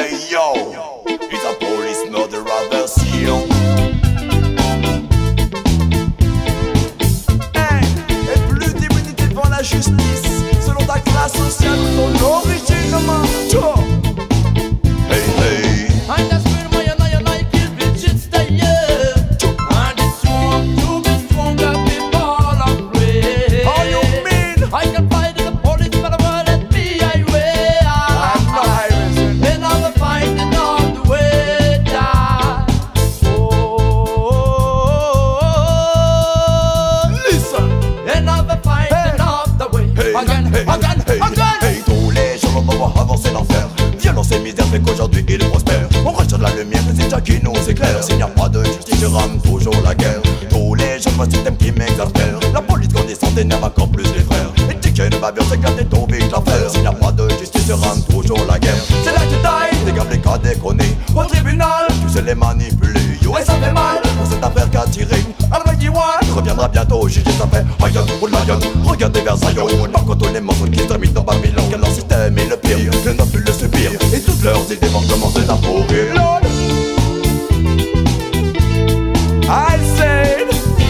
Hey yo, it's a police murderer version. Hey, et plus d'immunité devant la justice, selon ta classe sociale ou ton origine, man. Hey hey. And that's where my kill bitches stay up. And it's wrong to be stronger, people afraid. How you mean? I can fight in the police, but I won't let me away. I'm not Irishman. Then I'm fighting all the way down. Listen. Then I'm fighting all the way. Hey, tous les jours on va voir avancer l'enfer. Violence et misère fait qu'aujourd'hui il prospère. On reste de la lumière, c'est déjà qui nous éclaire. S'il n'y a pas de justice, je rame toujours la guerre. Tous les jours, un système qui m'exaspère. La police grandissante énerve encore plus les frères. Et dès qu'il ne va bien, c'est gâter ton vite l'affaire. S'il n'y a pas de justice, je rame toujours la guerre. C'est là que tu tailles, des gars, les cas déconnés. Au tribunal, tu sais les manipuler. Yo, et ça fait mal pour cette affaire qu'a tiré. Il reviendra bientôt, juger ça fait Ryan ou Lion. Regardez vers Zion, par contre les mensonges qui terminent dans Babylone. Car leur système est le pire, ne doivent plus le subir. Et toutes leurs idées vont commencer à pourrir. Lord, I said,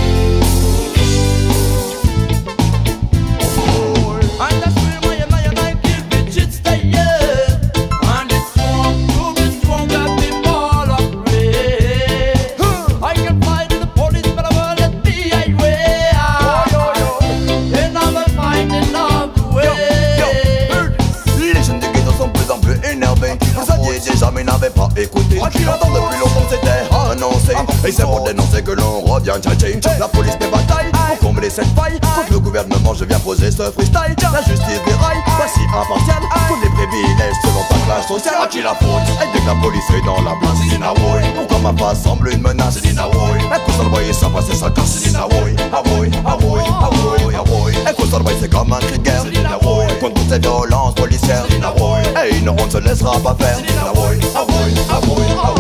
and that's where my kill bitches stay up. And it's wrong to be stronger, people afraid. I can fight in the police, but I won't let me away. And I'm fighting all the way. les jeunes du ghetto sont de plus en plus énervés. Vous saviez déjà mais n'avaient pas écouté. Attends depuis longtemps c'était annoncé. Et c'est pour dénoncer que l'on revient tchatcher. La police fait bataille pour combler cette faille. Contre le gouvernement je viens poser ce freestyle. La justice déraille, voici impartial. Tous les privilèges selon ta classe sociale. À qui la faute? Et dès que la police est dans la place, c'est Dina Woy. Pourquoi ma face semble une menace? C'est Dina Woy. Et pour ça le voyer ça passer sa casse, c'est Dina Woy. Awoy, awoy, awoy, awoy. Et pour ça le voyer c'est comme un cri de guerre, c'est Dina Woy. Contre toutes ces violences policières, Dina Woy. Et une ronde se laissera pas faire, Dina Woy. Awoy, awoy, awoy.